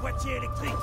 boîtier électrique.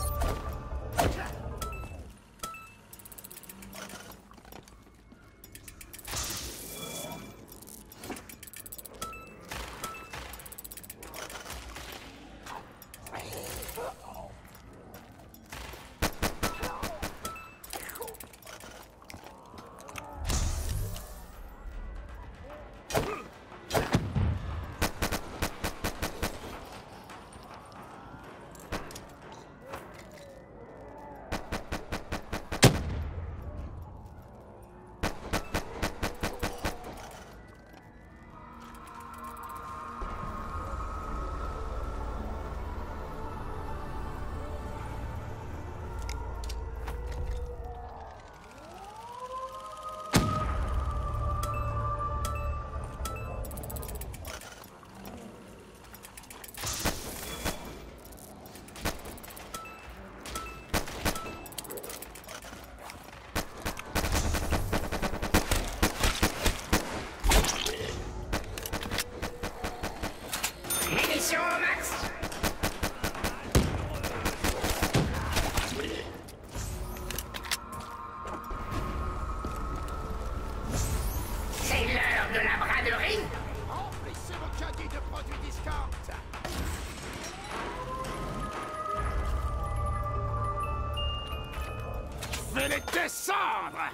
vais les descendre!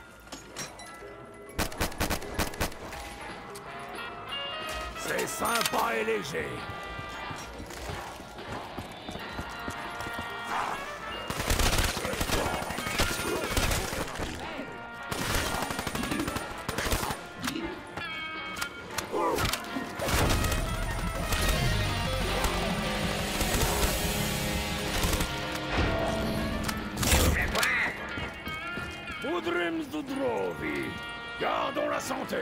C'est sympa et léger. Udrim Zdudrovi. Gardons la santé.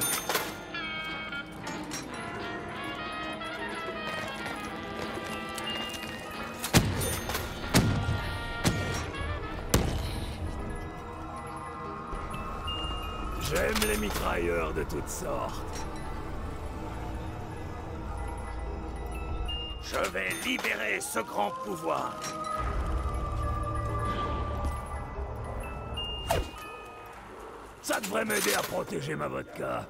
J'aime les mitrailleurs de toutes sortes. Je vais libérer ce grand pouvoir. Ça devrait m'aider à protéger ma vodka.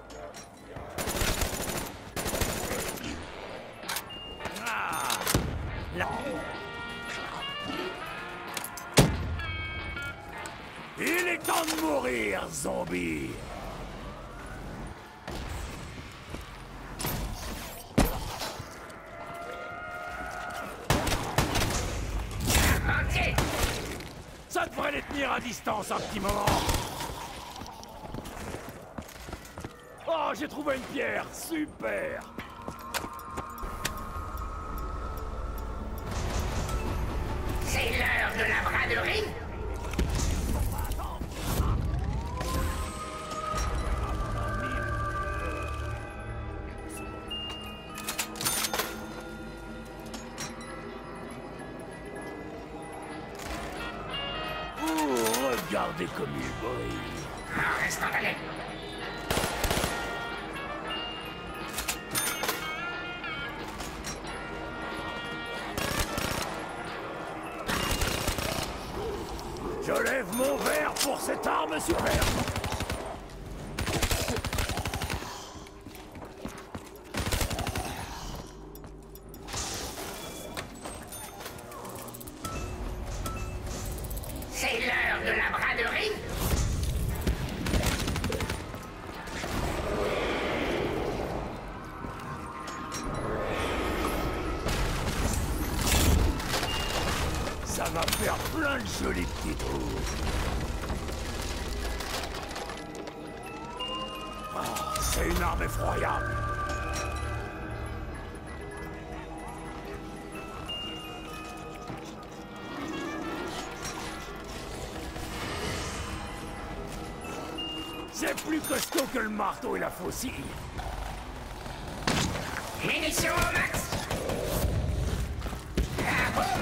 Ah, là. Il est temps de mourir, zombie. Ça devrait les tenir à distance un petit moment. Oh, j'ai trouvé une pierre! Super! C'est l'heure de la braderie? Oh, regardez comme il brille! En restant d'aller. Je lève mon verre pour cette arme superbe. C'est l'heure de la braderie? Ça va faire plein de jolis petits trous. Oh, c'est une arme effroyable. C'est plus costaud que le marteau et la faucille. Munitions au max! Ah, boum!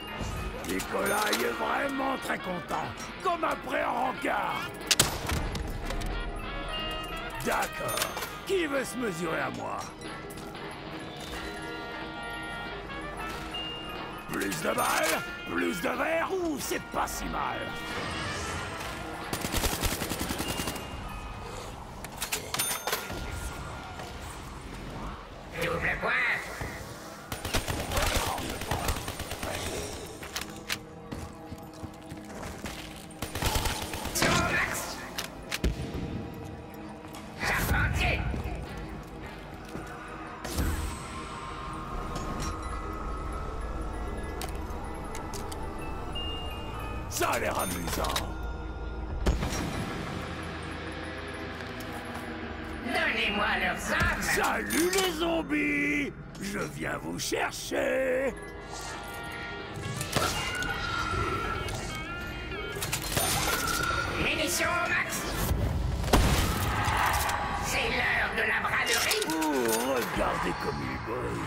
Nicolas est vraiment très content, comme après en rencard. D'accord. Qui veut se mesurer à moi? Plus de balles, plus de verre, ou c'est pas si mal? Double point. Sur mon max. Charpentier. Ça a l'air amusant. Donnez-moi leurs âmes. Salut les zombies! Je viens vous chercher! Munitions au max. C'est l'heure de la braderie. Oh, regardez comme il brille!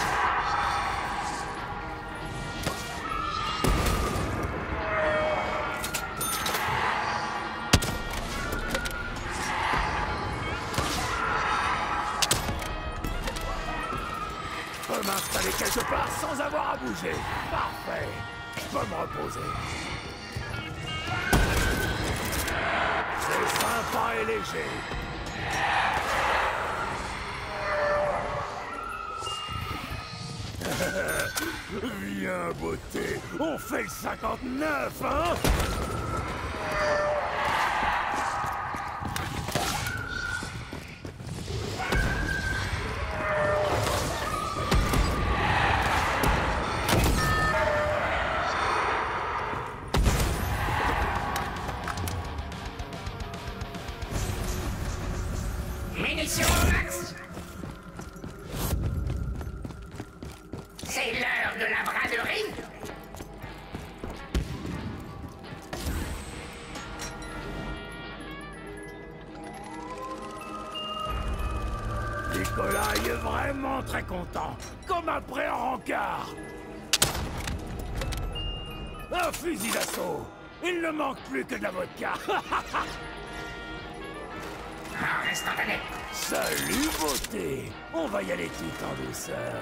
Je peux m'installer quelque part sans avoir à bouger. Parfait. Je peux me reposer. C'est sympa et léger. Viens, beauté. On fait le 59, hein? Munitions au max. C'est l'heure de la braderie. Nicolas est vraiment très content. Comme après un rencard. Un fusil d'assaut. Il ne manque plus que de la vodka. En instantané. Salut, beauté. On va y aller tout en douceur.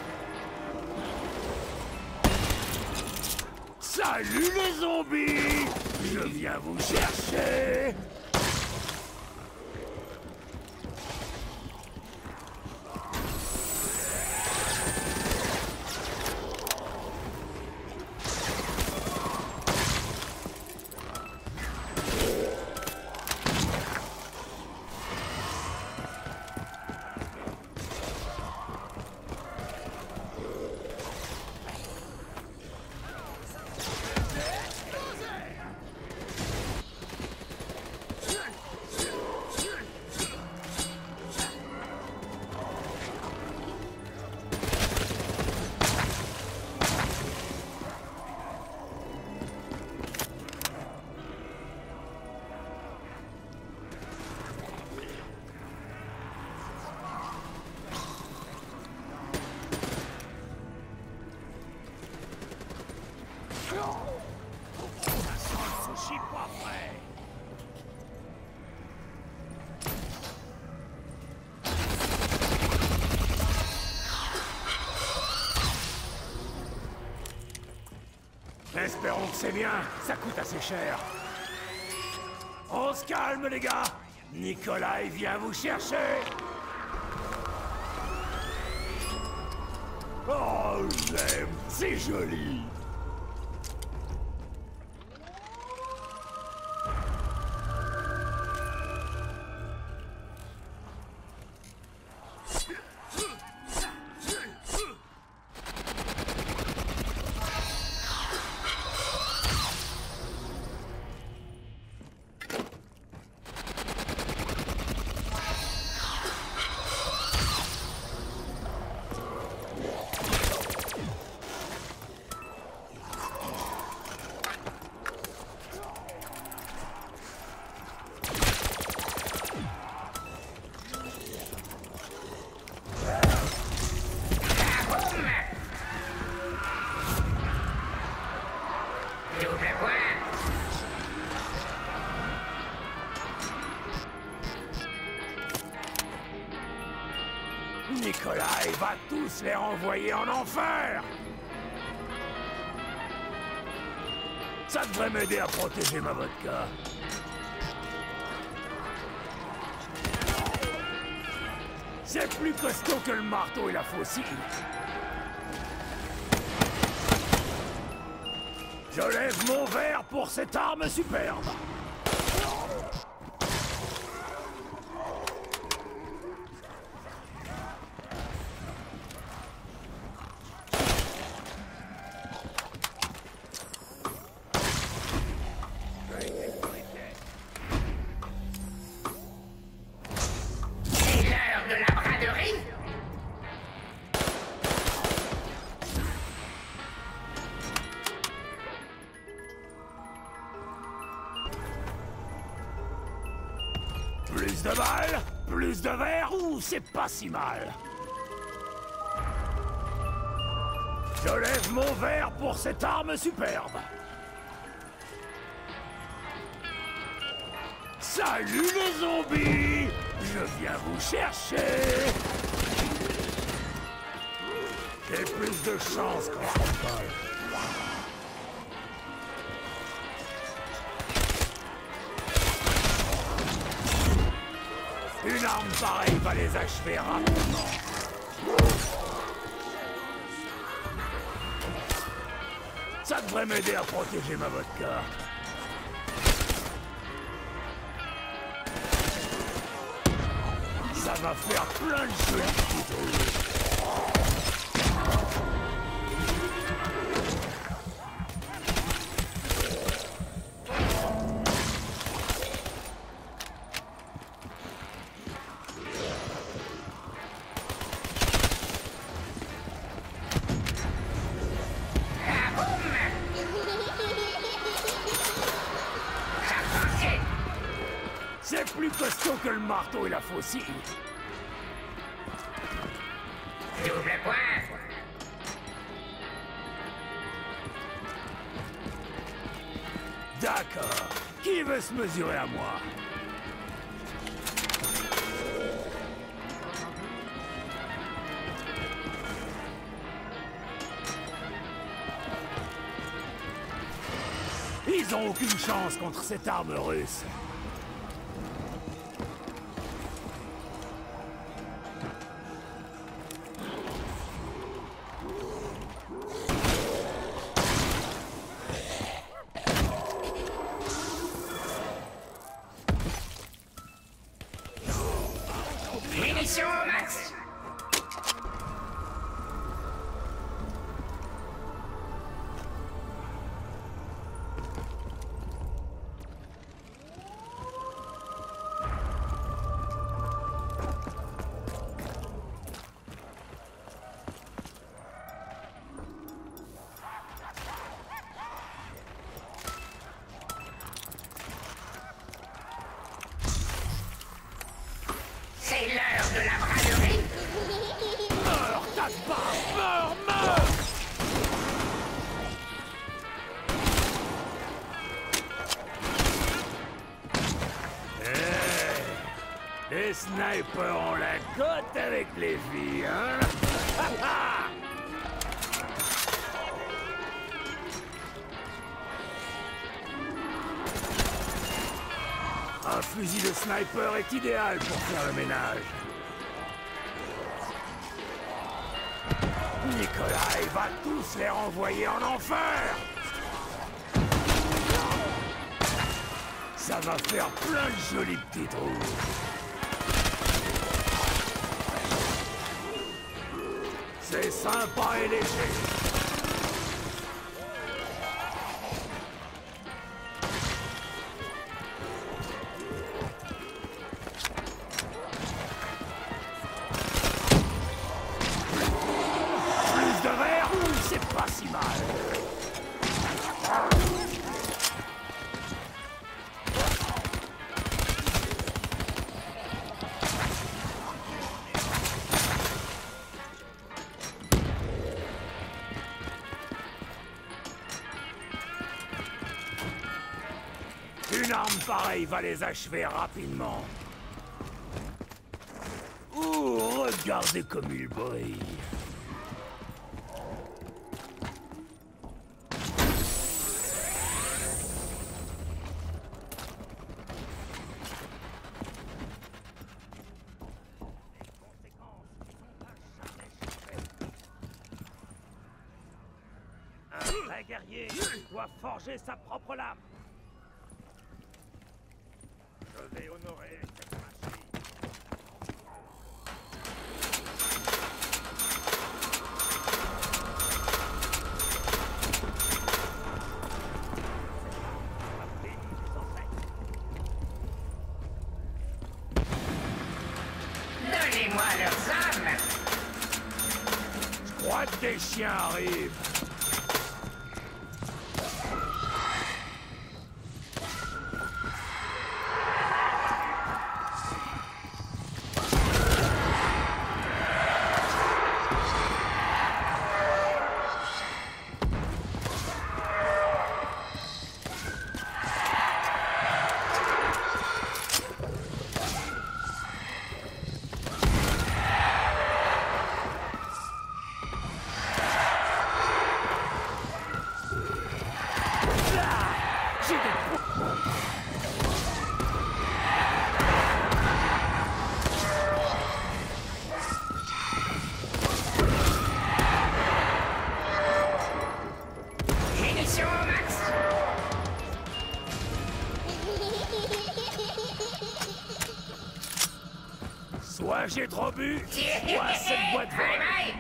Salut les zombies! Je viens vous chercher! Ça sent le sushi pas frais. Espérons que c'est bien, ça coûte assez cher. On se calme les gars. Nicolas il vient vous chercher. Oh, j'aime, c'est joli. Nikolai va tous les renvoyer en enfer. Ça devrait m'aider à protéger ma vodka. C'est plus costaud que le marteau et la faucille. Je lève mon verre pour cette arme superbe. Plus de balles, plus de verre, ou c'est pas si mal. Je lève mon verre pour cette arme superbe. Salut les zombies! Je viens vous chercher! J'ai plus de chance quand je vole. Une arme pareille va les achever rapidement. Ça devrait m'aider à protéger ma vodka. Ça va faire plein de jolis petits trucs. C'est plus costaud que le marteau et la faucille. Double point. D'accord. Qui veut se mesurer à moi? Ils ont aucune chance contre cette arme russe. Munitions au max. C'est l'heure de la braderie. Meurs, tas de barbe! Meurs, meurs! Les snipers ont la cote avec les filles, hein? Un fusil de sniper est idéal pour faire le ménage. Nikolai va tous les renvoyer en enfer! Ça va faire plein de jolis petits trous. C'est sympa et léger. C'est pas si mal. Une arme pareille va les achever rapidement. Oh, regardez comme il brille. Un vrai guerrier doit forger sa propre lame. Je vais honorer cette machine. Donnez-moi leurs âmes. Je crois que des chiens arrivent. Munitions au max. Soit j'ai trop bu, soit cette boîte Bye vole. bye.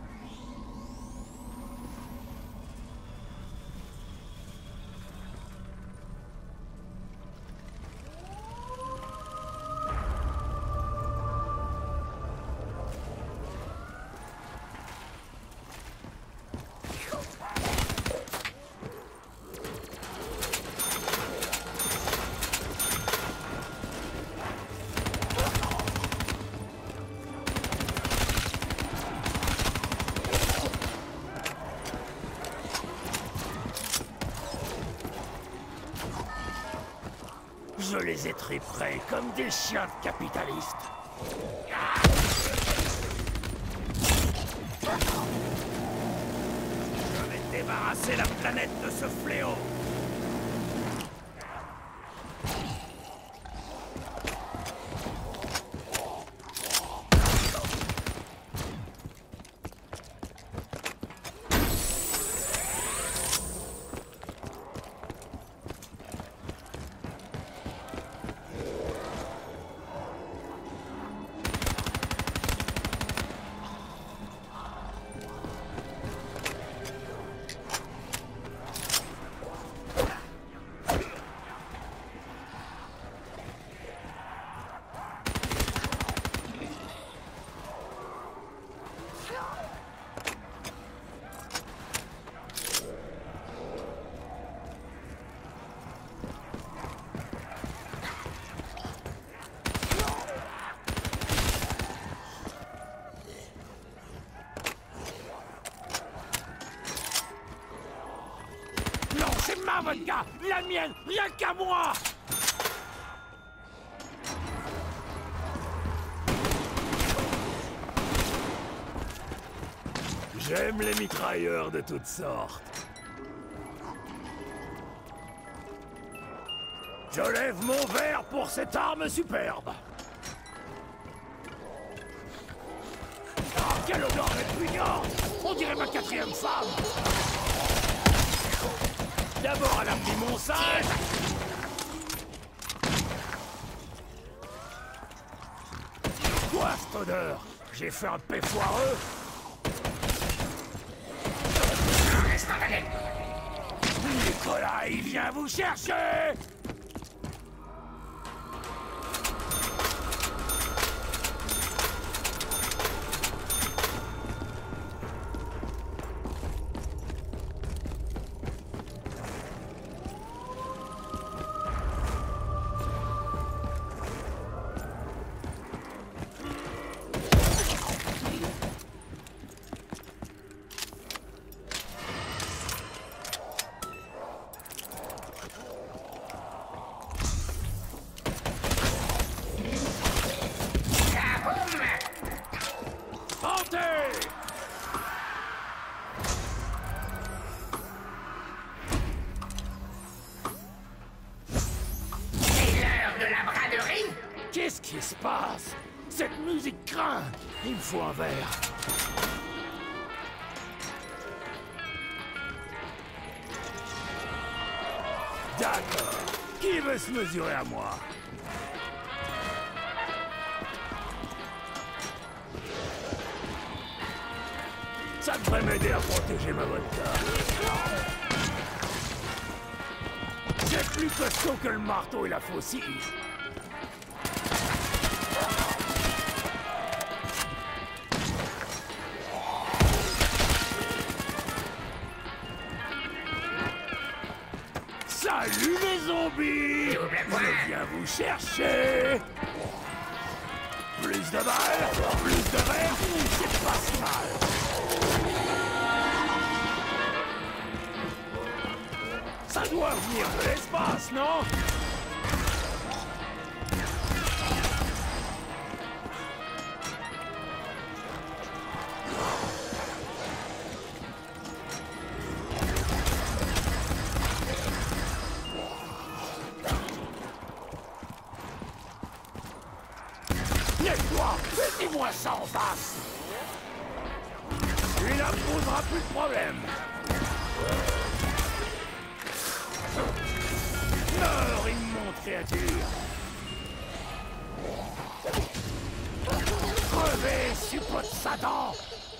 Je les ai triprés comme des chiens de capitalistes. Je vais débarrasser la planète de ce fléau. Non, c'est ma vodka, la mienne, rien qu'à moi. J'aime les mitrailleurs de toutes sortes. Je lève mon verre pour cette arme superbe. Oh, quelle odeur répugnante! On dirait ma quatrième femme. D'abord, elle a pris mon singe. Quoi, cette odeur? J'ai fait un paix foireux. Instantané. Nicolas, il vient vous chercher. qui se passe? Cette musique craint. Il me faut un verre. D'accord. Qui veut se mesurer à moi? Ça devrait m'aider à protéger ma vodka. C'est plus costaud que le marteau et la faucille. Salut les zombies! Je viens vous chercher! Plus de balles, plus de verre, c'est pas si mal. Ça doit venir de l'espace, non? Lève-toi, et dis-moi ça en face. Il ne posera plus de problème. Meurs, immonde créature! Crevez, suppôt de Satan!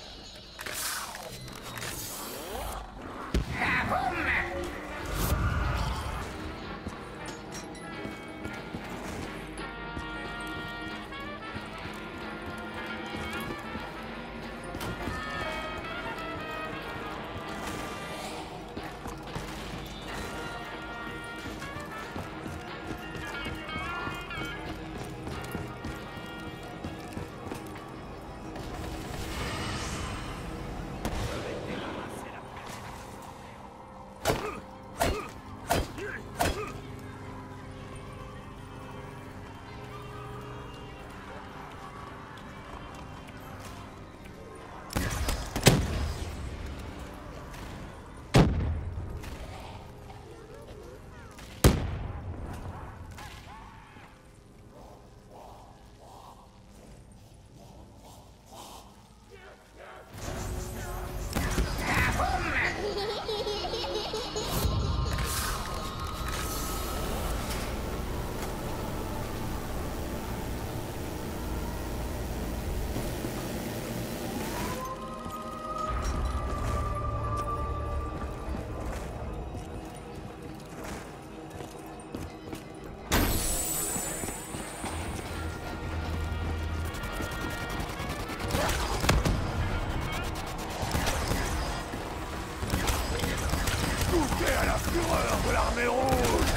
À la fureur de l'armée rouge!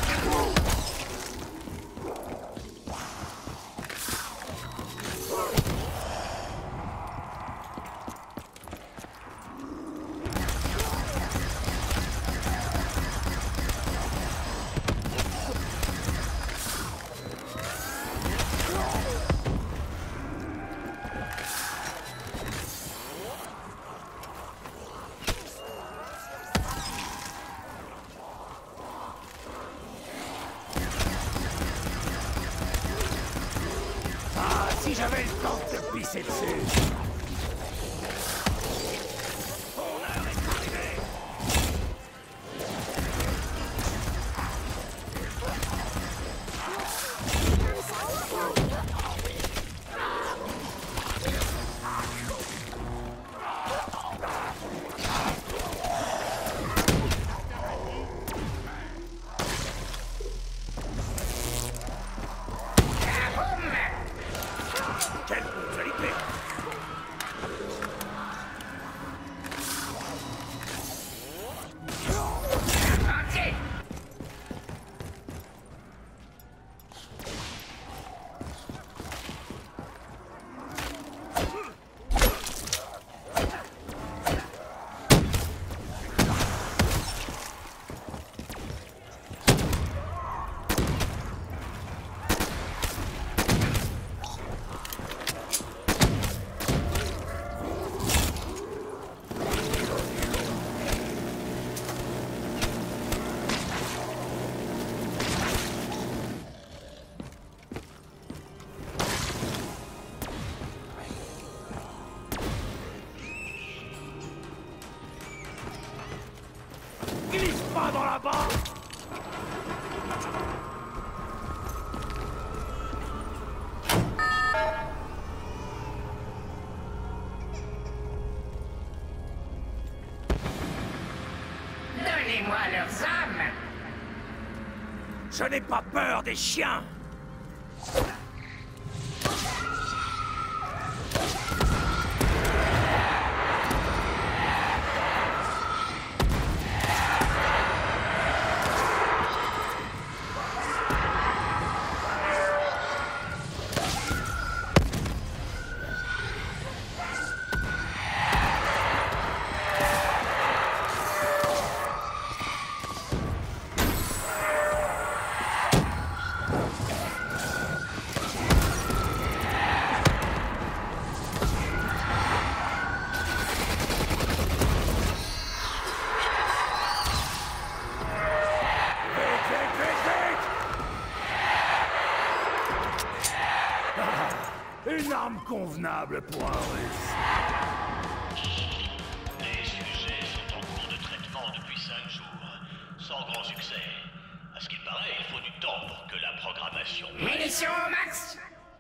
Si j'avais le temps de te pisser dessus. Ton heure est arrivée. Quelle brutalité! Je n'ai pas peur des chiens. Une arme convenable pour un russe. Les sujets sont en cours de traitement depuis 5 jours, sans grand succès. À ce qu'il paraît, il faut du temps pour que la programmation... Munitions au max!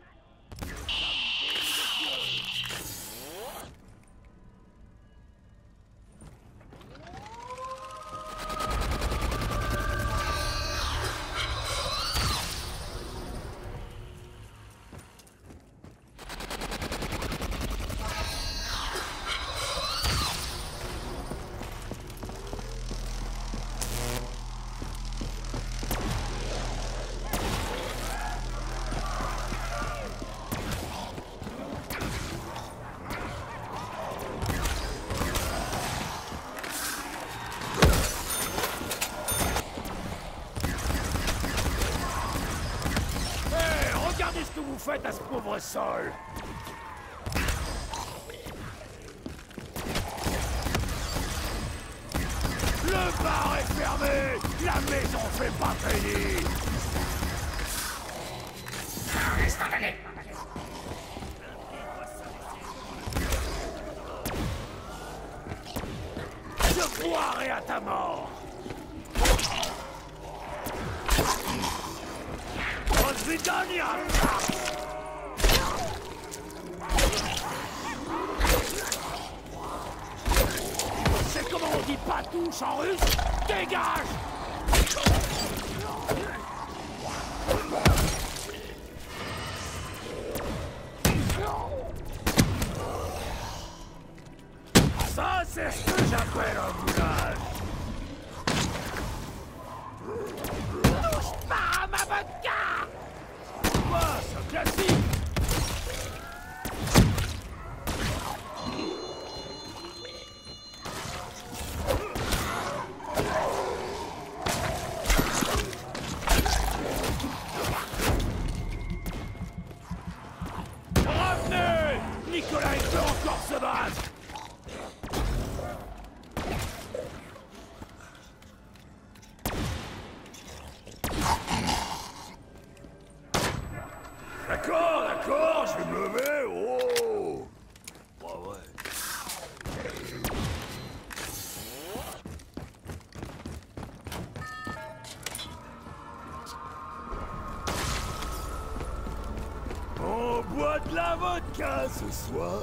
Regardez ce que vous faites à ce pauvre sol. Le bar est fermé. La maison fait pas crédit. En instantané. Je boirai à ta mort. Rozvidania! C'est comment on dit pas touche en russe? Dégage! Ça, c'est ce que j'appelle un boulage! Touche pas à ma vodka! Quoi, c'est classique! Revenez! Nicolas peut encore se battre! D'accord, je vais me lever, oh! Ouais. On boit de la vodka ce soir.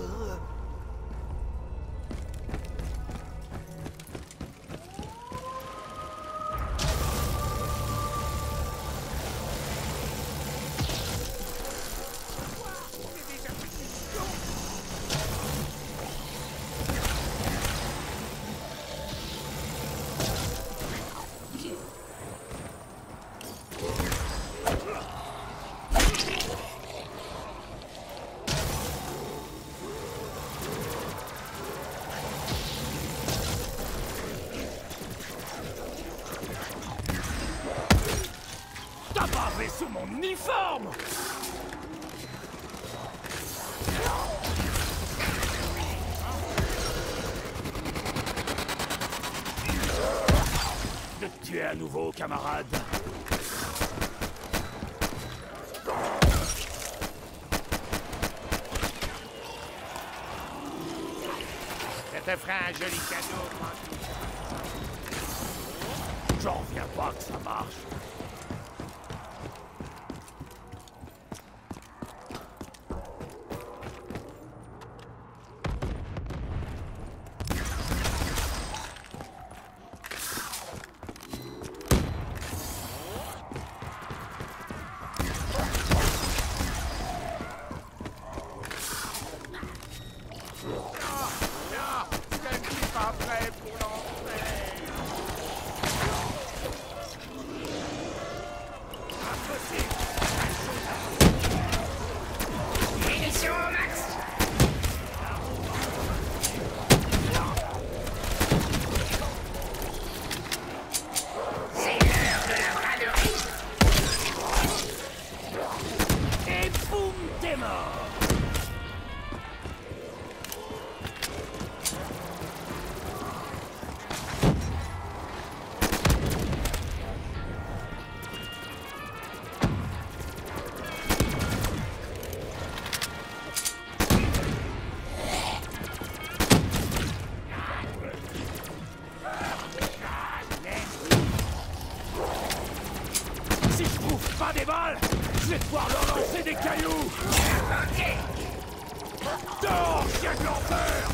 T'as bavé sous mon uniforme! De te tuer à nouveau, camarade. Ça te fera un joli cadeau. J'en reviens pas que ça marche. Je vais devoir leur lancer des cailloux. Ok. Dehors, chien de l'enfer.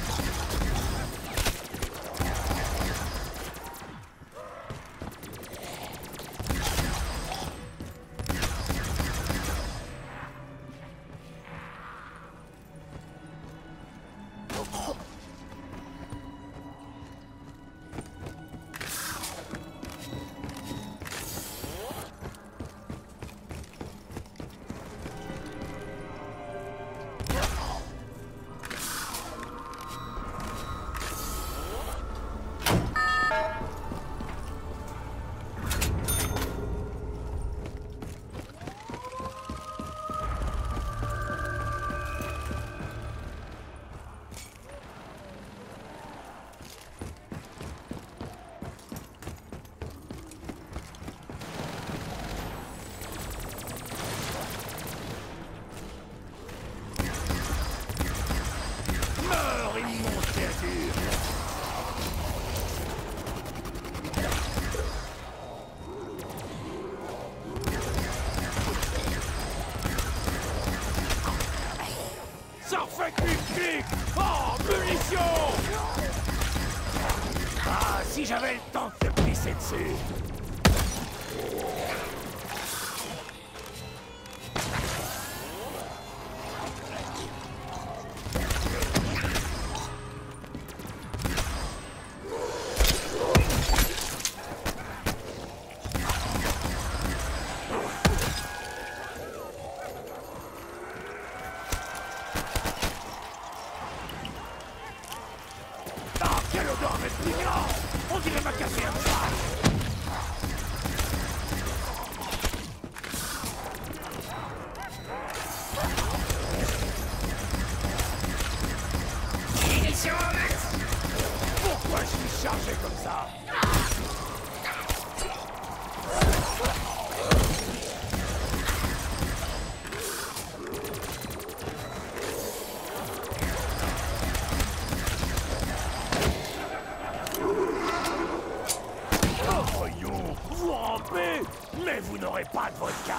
Ça refait clic-clic. Oh, munitions. Ah, si j'avais le temps de te pisser dessus. Quelle odeur répugnante! On dirait ma quatrième femme! Munitions au max. Pourquoi je suis chargé comme ça? Vous rampez, mais vous n'aurez pas de vodka.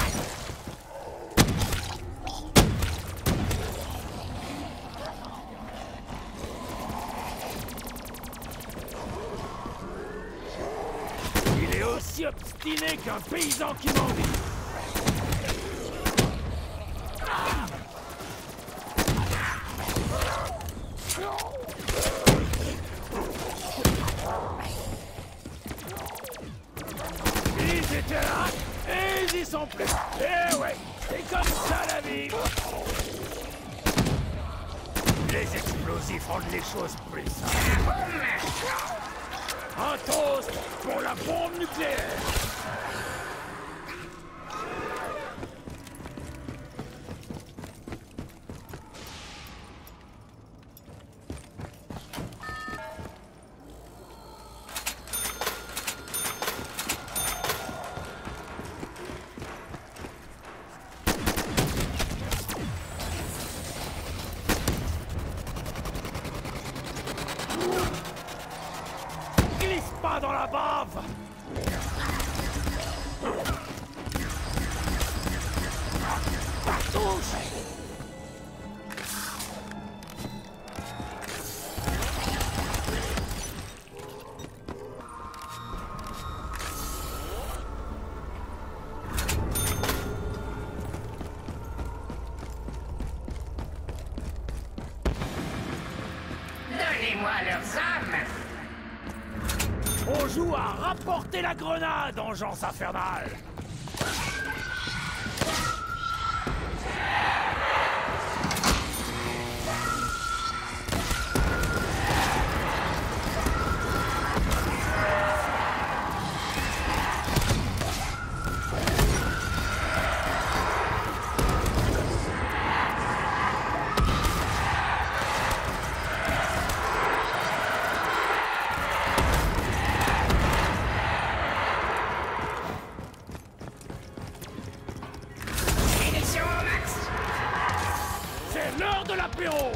Il est aussi obstiné qu'un paysan qui m'envie. Ils étaient là, et ils y sont plus. Eh ouais, c'est comme ça la vie. Les explosifs rendent les choses plus simples. Un toast pour la bombe nucléaire. Glisse pas dans la bave! Partouche! Donnez-moi leurs âmes. On joue à rapporter la grenade, engeance infernale! Munitions au max. C'est l'heure de l'apéro!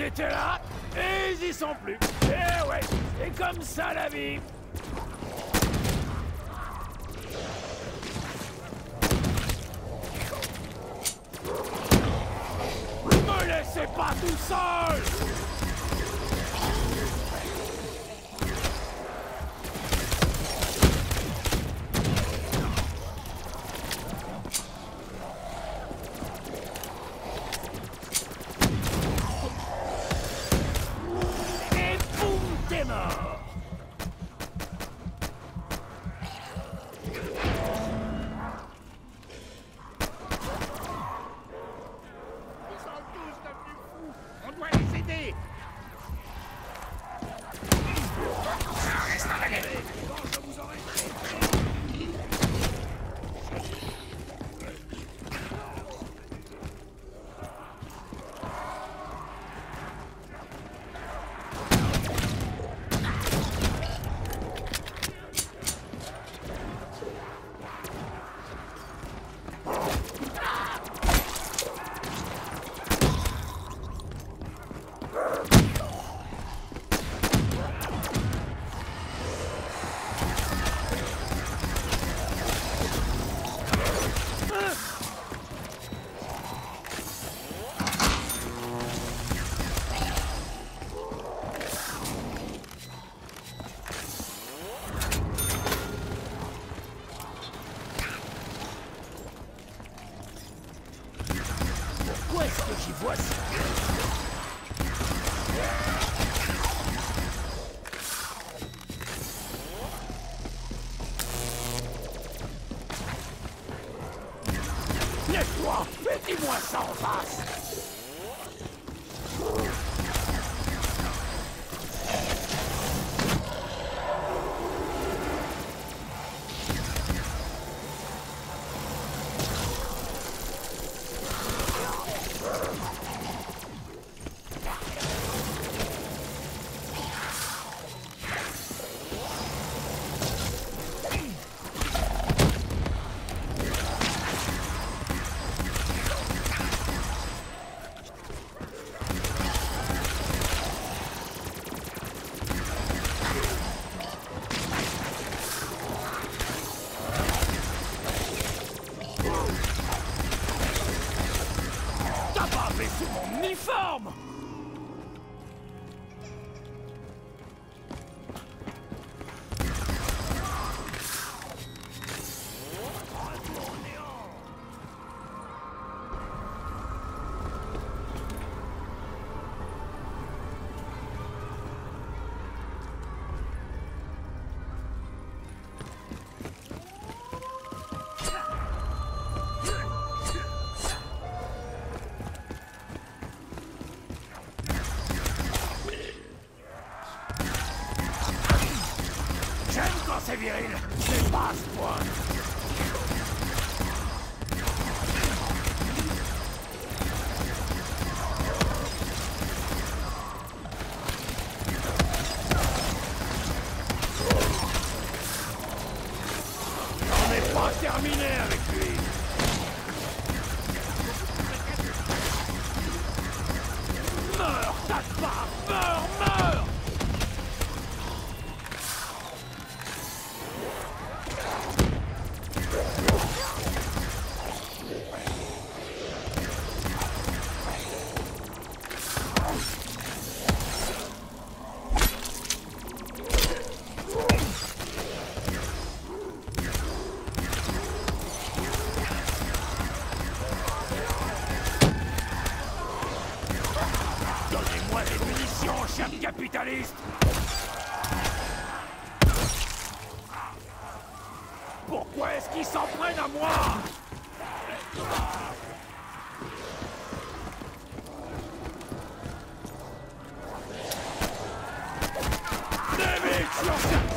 étaient là, et ils y sont plus. Eh ouais, c'est comme ça la vie. Me laissez pas tout seul! Et boum, t'es mort! On doit les aider. Reste en valette. Où est-ce que j'y vois ça? Lève-toi et dis-moi ça en face! T'as pas baissé mon uniforme! J'aime quand c'est viril, c'est pas à ce point. On n'est pas terminé avec lui. Meurs, tâche pas, meurs, meurs! Donnez-moi des munitions, cher capitaliste! Pourquoi est-ce qu'ils s'en prennent à moi? Des vite,